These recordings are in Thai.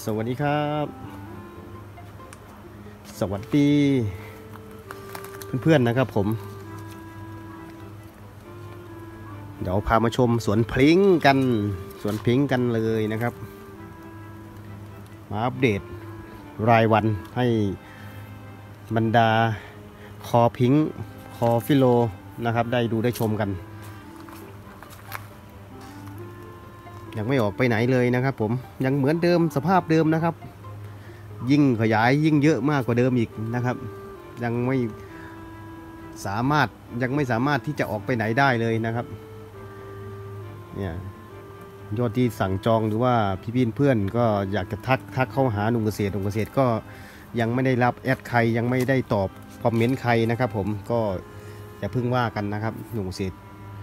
สวัสดีครับสวัสดีเพื่อนๆนะครับผมเดี๋ยวพามาชมสวนพริ้งกันเลยนะครับมาอัปเดตรายวันให้บรรดาคอพิงคอฟิโลนะครับได้ดูได้ชมกันยังไม่ออกไปไหนเลยนะครับผมยังเหมือนเดิมสภาพเดิมนะครับยิ่งขยายยิ่งเยอะมากกว่าเดิมอีกนะครับยังไม่สามารถที่จะออกไปไหนได้เลยนะครับเนี่ยยอดที่สั่งจองหรือว่าพี่เพื่อนก็อยากจะทักเข้าหาหนุ่มเกษตรก็ยังไม่ได้รับแอดใครยังไม่ได้ตอบคอมเมนต์ใครนะครับผมก็อย่าเพิ่งว่ากันนะครับหนุ่มเกษตร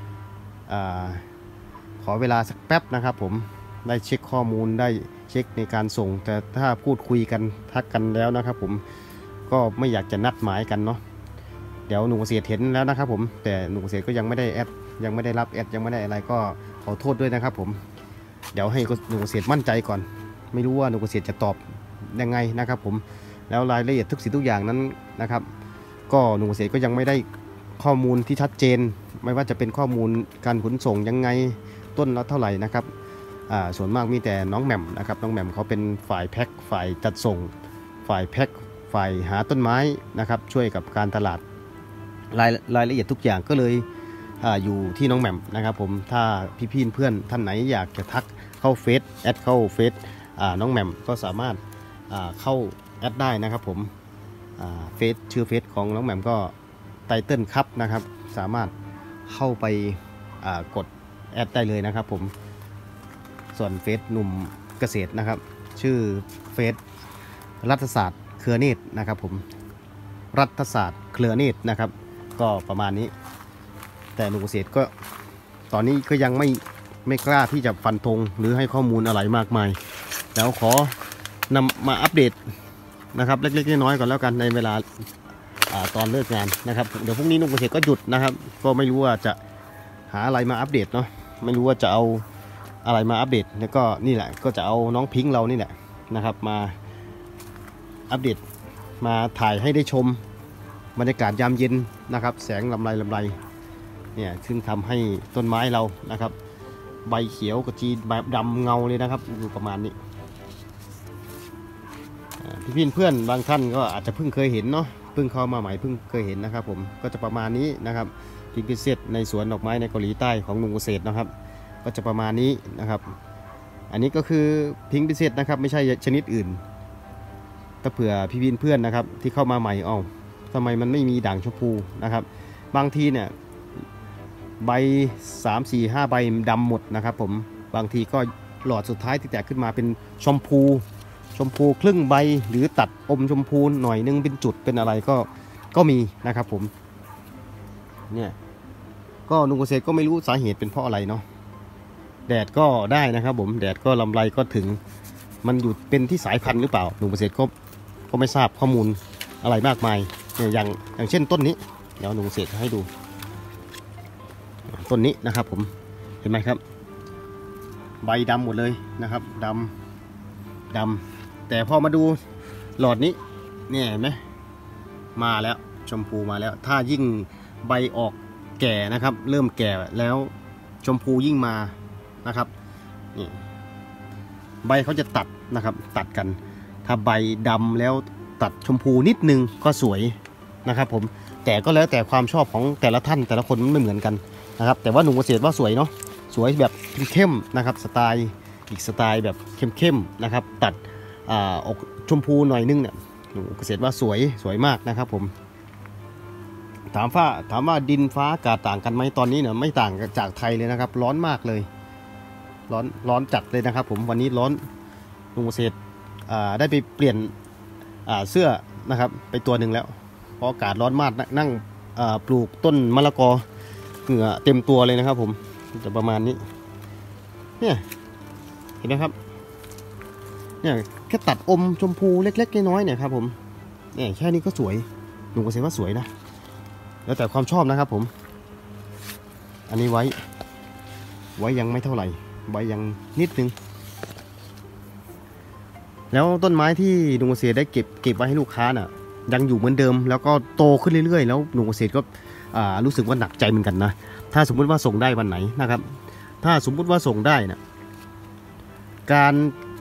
ขอเวลาสักแป๊บนะครับผมได้เช็คข้อมูลได้เช็คในการส่งแต่ถ้าพูดคุยกันทักกันแล้วนะครับผมก็ไม่อยากจะนัดหมายกันเนาะเดี๋ยวหนุ่มเกษตรเห็นแล้วนะครับผมแต่หนุ่มเกษตรก็ยังไม่ได้แอดยังไม่ได้รับแอดยังไม่ได้อะไรก็ขอโทษด้วยนะครับผมเดี๋ยวให้หนุ่มเกษตรมั่นใจก่อนไม่รู้ว่าหนุ่มเกษตรจะตอบยังไงนะครับผมแล้วรายละเอียดทุกสิ่งทุกอย่างนั้นนะครับก็หนุ่มเกษตรก็ยังไม่ได้ข้อมูลที่ชัดเจนไม่ว่าจะเป็นข้อมูลการขนส่งยังไงต้นละเท่าไหร่นะครับส่วนมากมีแต่น้องแหม่มนะครับน้องแหม่มเขาเป็นฝ่ายแพ็คฝ่ายจัดส่งฝ่ายแพ็คฝ่ายหาต้นไม้นะครับช่วยกับการตลาดรายละเอียดทุกอย่างก็เลยอยู่ที่น้องแหม่มนะครับผมถ้าพี่เพื่อนท่านไหนอยากจะทักเข้าเฟซแอดเข้าเฟซน้องแหม่มก็สามารถเข้าแอดได้นะครับผมเฟซชื่อเฟซของน้องแหม่มก็ไตเติ้ลครับนะครับสามารถเข้าไปกดแอดได้เลยนะครับผมส่วนเฟซหนุ่มเกษตรนะครับชื่อเฟซรัฐศาสตร์เครือเนตรนะครับผมรัฐศาสตร์เครือเนตรนะครับก็ประมาณนี้แต่หนุ่มเกษตรก็ตอนนี้ก็ยังไม่กล้าที่จะฟันธงหรือให้ข้อมูลอะไรมากมายแล้วขอนำมาอัปเดตนะครับเล็กๆน้อยๆก่อนแล้วกันในเวลาตอนเลิกงานนะครับเดี๋ยวพรุ่งนี้หนุ่มเกษตรก็หยุดนะครับก็ไม่รู้ว่าจะหาอะไรมาอัปเดตเนาะไม่รู้ว่าจะเอาอะไรมาอัปเดตแล้วก็นี่แหละก็จะเอาน้องพิงค์เรานี่แหละนะครับมาอัปเดตมาถ่ายให้ได้ชมบรรยากาศยามเย็นนะครับแสงลำไรเนี่ยซึ่งทำให้ต้นไม้เรานะครับใบเขียวกระจีแบบดำเงาเลยนะครับอยู่ประมาณนี้พี่เพื่อนบางท่านก็อาจจะเพิ่งเคยเห็นเนาะเพิ่งเข้ามาใหม่เพิ่งเคยเห็นนะครับผมก็จะประมาณนี้นะครับพิงค์พิเศษในสวนดอกไม้ในเกาหลีใต้ของหนุ่มเกษตรนะครับก็จะประมาณนี้นะครับอันนี้ก็คือพิงค์พิเศษนะครับไม่ใช่ชนิดอื่นถ้าเผื่อพี่เพื่อนนะครับที่เข้ามาใหม่ทำไมมันไม่มีด่างชมพูนะครับบางทีเนี่ยใบ3 4 5ใบดำหมดนะครับผมบางทีก็หลอดสุดท้ายที่แตกขึ้นมาเป็นชมพูครึ่งใบหรือตัดอมชมพูหน่อยนึงเป็นจุดเป็นอะไรก็มีนะครับผมเนี่ยก็หนุ่มเกษตรก็ไม่รู้สาเหตุเป็นเพราะอะไรเนาะแดดก็ได้นะครับผมแดดก็ลำไรก็ถึงมันอยู่เป็นที่สายพันธุ์หรือเปล่าหนุ่มเกษตรก็ไม่ทราบข้อมูลอะไรมากมายอย่างเช่นต้นนี้เดี๋ยวหนุ่มเกษตรให้ดูต้นนี้นะครับผมเห็นไหมครับใบดำหมดเลยนะครับดำแต่พอมาดูหลอดนี้เนี่ยเห็นไหมมาแล้วชมพูมาแล้วถ้ายิ่งใบออกแก่นะครับเริ่มแก่แล้วชมพูยิ่งมานะครับนี่ใบเขาจะตัดนะครับตัดกันถ้าใบดำแล้วตัดชมพูนิดนึงก็สวยนะครับผมแต่ก็แล้วแต่ความชอบของแต่ละท่านแต่ละคนไม่เหมือนกันนะครับแต่ว่าหนุ่มเกษตรว่าสวยเนาะสวยแบบเข้มนะครับสไตล์อีกสไตล์แบบเข้มนะครับตัดออกชมพูหน่อยนึงเนี่ยหนุ่มเกษตรว่าสวยมากนะครับผมถามว่าดินฟ้าอากาศต่างกันไหมตอนนี้เนี่ยไม่ต่างจากไทยเลยนะครับร้อนมากเลยร้อนจัดเลยนะครับผมวันนี้ร้อนหนุ่มเกษตรได้ไปเปลี่ยนเสื้อนะครับไปตัวหนึ่งแล้วเพราะอากาศร้อนมากนั่งปลูกต้นมะละกอเหงื่อเต็มตัวเลยนะครับผมจะประมาณนี้เนี่ยเห็นไหมครับเนี่ยแค่ตัดอมชมพูเล็กๆน้อยๆเนี่ยครับผมเนี่ยแค่นี้ก็สวยหนุ่มเกษตรว่าสวยนะแล้วแต่ความชอบนะครับผมอันนี้ไว้ยังไม่เท่าไหร่ไว้ยังนิดนึงแล้วต้นไม้ที่หนุ่มเกษตรได้เก็บไว้ให้ลูกค้าน่ะยังอยู่เหมือนเดิมแล้วก็โตขึ้นเรื่อยๆแล้วหนุ่มเกษตรก็รู้สึกว่าหนักใจเหมือนกันนะถ้าสมมุติว่าส่งได้วันไหนนะครับถ้าสมมุติว่าส่งได้นะการ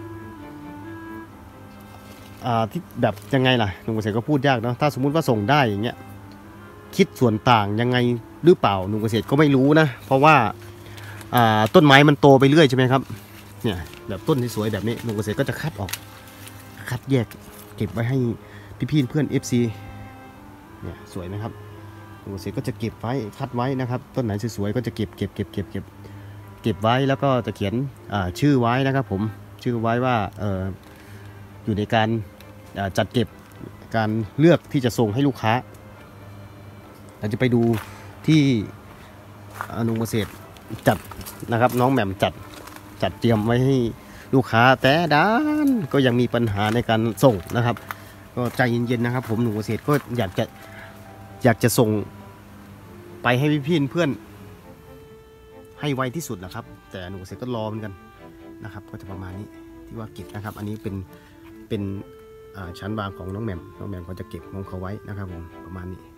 ที่แบบยังไงล่ะหนุ่มเกษตรก็พูดยากเนาะถ้าสมมุติว่าส่งได้อย่างเงี้ยคิดส่วนต่างยังไงหรือเปล่าหนุ่มเกษตรก็ไม่รู้นะเพราะว่าต้นไม้มันโตไปเรื่อยใช่ไหมครับเนี่ยแบบต้นที่สวยแบบนี้หนุ่มเกษตรก็จะคัดออกคัดแยกเก็บไว้ให้พี่ๆเพื่อน FC เนี่ยสวยไหมครับหนุ่มเกษตรก็จะเก็บไว้คัดไว้นะครับต้นไหนสวยๆก็จะเก็บไว้แล้วก็จะเขียนชื่อไว้นะครับผมชื่อไว้ว่าอยู่ในการจัดเก็บการเลือกที่จะส่งให้ลูกค้าเราจะไปดูที่หนุ่มเกษตรจัดนะครับน้องแหม่มจัดเตรียมไว้ให้ลูกค้าแต่ด้านก็ยังมีปัญหาในการส่งนะครับก็ใจเย็นๆนะครับผมหนุ่มเกษตรก็อยากจะส่งไปให้พี่เพื่อนให้ไวที่สุดนะครับแต่หนุ่มเกษตรก็รอเหมือนกันนะครับก็จะประมาณนี้ที่ว่าเก็บนะครับอันนี้เป็นชั้นวางของน้องแหม่มเขาจะเก็บของเขาไว้นะครับผมประมาณนี้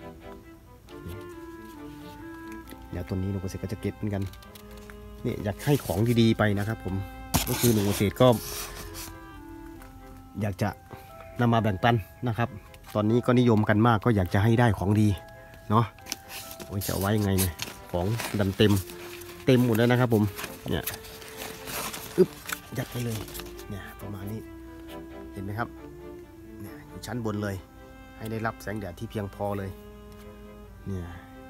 เดี๋ยวตัวนี้หนุ่มเกษตรก็จะเก็บเหมือนกันนี่อยากให้ของดีๆไปนะครับผมก็คือหนุ่มเกษตรก็อยากจะนำมาแบ่งปันนะครับตอนนี้ก็นิยมกันมากก็อยากจะให้ได้ของดีเนาะโอ้ยจะเอาไว้ยังไงเนี่ยของดันเต็มหมดแล้วนะครับผมเนี่ยยัดไปเลยเนี่ยประมาณนี้เห็นไหมครับเนี่ยอยู่ชั้นบนเลยให้ได้รับแสงแดดที่เพียงพอเลยเนี่ย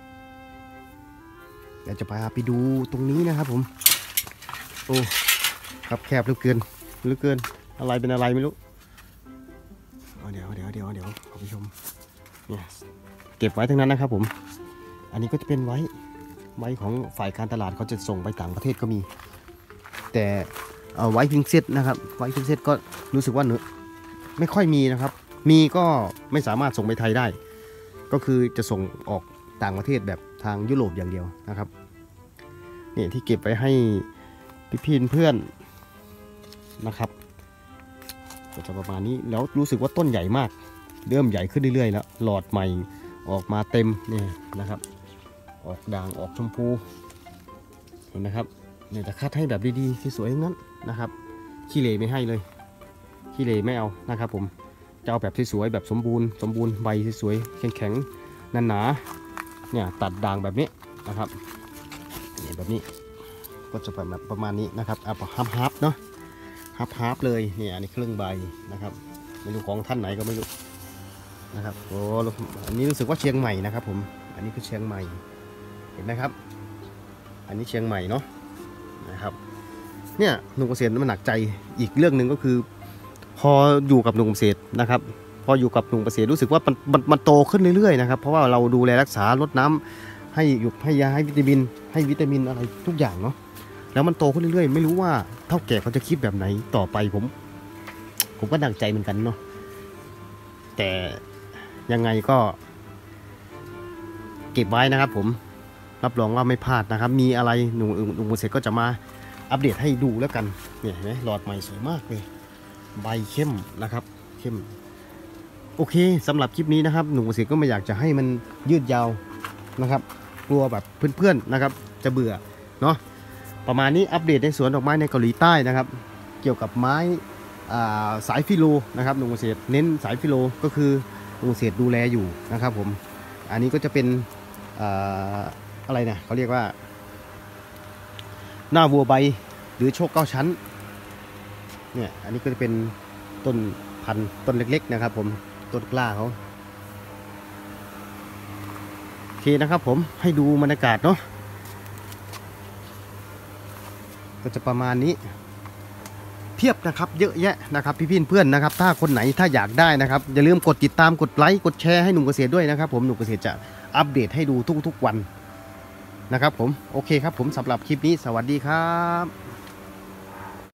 เดี๋ยวจะพาไปดูตรงนี้นะครับผมโอ้ครับแคบเหลือเกินอะไรเป็นอะไรไม่รู้เดี๋ยวคุณผู้ชมเนี่ยเก็บไว้ทั้งนั้นนะครับผมอันนี้ก็จะเป็นไว้ของฝ่ายการตลาดเขาจะส่งไปต่างประเทศก็มีแต่ไว้พิงเซตนะครับไว้พิงเซตก็รู้สึกว่าเนื้อไม่ค่อยมีนะครับมีก็ไม่สามารถส่งไปไทยได้ก็คือจะส่งออกต่างประเทศแบบทางยุโรปอย่างเดียวนะครับนี่ที่เก็บไว้ให้พี่เพื่อนนะครับก็จะประมาณนี้แล้วรู้สึกว่าต้นใหญ่มากเริ่มใหญ่ขึ้นเรื่อยๆแล้วหลอดใหม่ออกมาเต็มนี่นะครับออกด่างออกชมพูเห็นไหมครับเนี่ยจะคัดให้แบบดีๆสวยๆงั้นนะครับขี้เหร่ไม่ให้เลยขี้เหร่ไม่เอานะครับผมจะเอาแบบสวยๆแบบสมบูรณ์ใบสวยๆแข็งๆหนาๆเนี่ยตัดด่างแบบนี้นะครับเนี่ยแบบนี้ก็จะแบบประมาณนี้นะครับเอาฮับเนาะฮับเลยเนี่ยอันนี้ครึ่งใบนะครับไม่รู้ของท่านไหนก็ไม่รู้นะครับโอ้อันนี้รู้สึกว่าเชียงใหม่นะครับผมอันนี้คือเชียงใหม่เห็นไหมครับอันนี้เชียงใหม่เนาะนะครับเนี่ยหนุ่มเกษตรมันหนักใจอีกเรื่องหนึ่งก็คือพออยู่กับหนุ่มเกษตรนะครับพออยู่กับหนุ่มเกษตรรู้สึกว่ามันโตขึ้นเรื่อยๆนะครับเพราะว่าเราดูแลรักษารดน้ำให้ยาให้วิตามินอะไรทุกอย่างเนาะแล้วมันโตขึ้นเรื่อยๆไม่รู้ว่าเท่าแก่เขาจะคิดแบบไหนต่อไปผมก็หนักใจเหมือนกันเนาะแต่ยังไงก็เก็บไว้นะครับผมรับรองว่าไม่พลาดนะครับมีอะไรหนุ่มเกษตรก็จะมาอัปเดตให้ดูแล้วกันเนี่ยเห็นไหมหลอดใหม่สวยมากเลยใบเข้มนะครับเข้มโอเคสำหรับคลิปนี้นะครับหนุ่มเกษตรก็ไม่อยากจะให้มันยืดยาวนะครับกลัวแบบเพื่อนๆนะครับจะเบื่อเนาะประมาณนี้อัปเดตในสวนดอกไม้ในเกาหลีใต้นะครับเกี่ยวกับไม้สายฟิโลนะครับหนุ่มเกษตรเน้นสายฟิโลก็คือหนุ่มเกษตรดูแลอยู่นะครับผมอันนี้ก็จะเป็นอะไรนะเขาเรียกว่าหน้าวัวใบหรือโชค9 ชั้นเนี่ยอันนี้ก็จะเป็นต้นพันธุ์ต้นเล็กๆนะครับผมต้นกล้าเขาโอเคนะครับผมให้ดูบรรยากาศเนาะก็จะประมาณนี้เพียบนะครับเยอะแยะนะครับพี่เพื่อนนะครับถ้าคนไหนถ้าอยากได้นะครับอย่าลืมกดติดตามกดไลค์กดแชร์ให้หนุ่มเกษตรด้วยนะครับผมหนุ่มเกษตรจะอัปเดตให้ดูทุกๆวันนะครับผมโอเคครับผมสำหรับคลิปนี้สวัสดีครับ